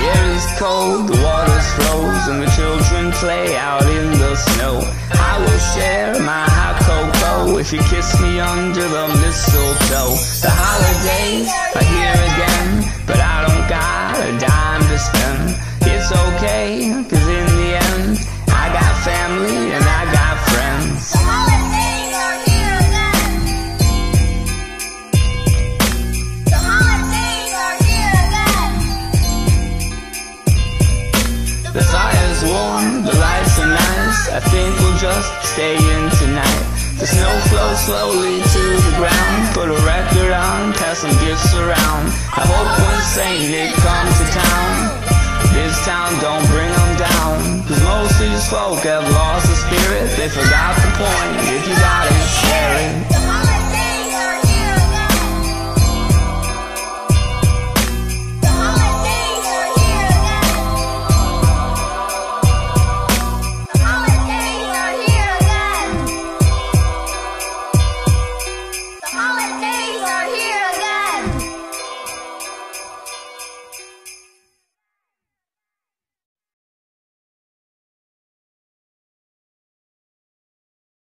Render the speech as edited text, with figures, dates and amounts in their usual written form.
air is cold, the water's frozen, the children play out in the snow. I will share my hot cocoa if you kiss me under the mistletoe. The holidays are here again, but I don't got a dime to spend. It's okay, 'cause in the end, I got family and I got friends. The holidays are here again. The holidays are here again. The fire's warm, the lights are nice, I think we'll just stay in tonight. The snow flows slowly to the ground, put a record on, pass some gifts around. I hope when Saint Nick comes to town, this town don't bring them down. 'Cause most of these folk have lost the spirit, they forgot the point, if you got it, share it.